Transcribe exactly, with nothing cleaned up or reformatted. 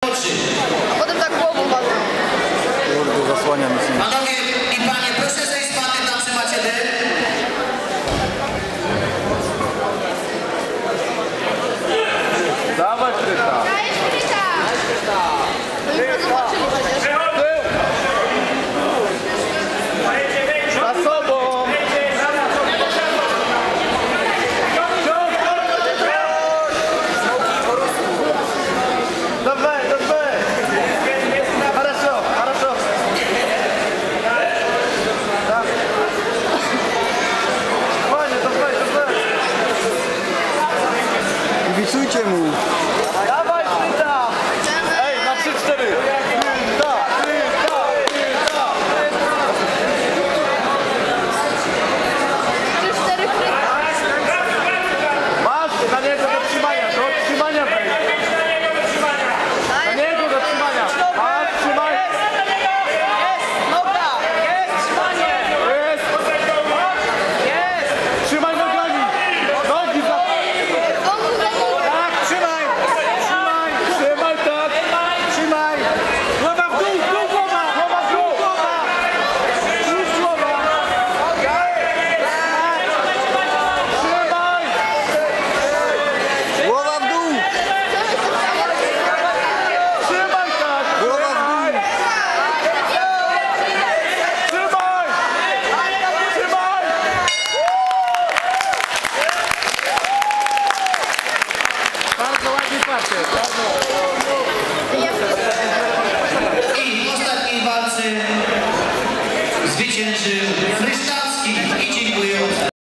oczy. A potem tak głową bardzo. Kurde, zasłania mi się. Panowie i panie, proszę zejść z maty, tam trzymacie dym. Dawaj, Kryta! Dajesz Kryta! To już zobaczyli przecież. Za sobą! Dawaj, dawaj! Хорошо, хорошо! Fajnie, dawaj, dawaj! Kibicujcie mu! Dawaj, Kryta! Ej, na trzy cztery! Kryta, Kryta, Kryta! Trzy, cztery Kryta. Masz na niego do trzymania, do trzymania wejdź! Na niego do trzymania! Masz, trzymaj! Noga! Jest! Jest! Trzymaj nogami! Nogi za... Wągu za nogą. Tak, trzymaj! Trzymaj! Trzymaj, tak! Trzymaj! Głowa w dół, w dół głowa! Głowa w dół, głowa! Dół głowa! Trzymaj! Głowa w dół! Trzymaj tak! Głowa w dół! Trzymaj! Trzymaj! Bardzo ładnie patrzę. I w ostatniej walce zwycięży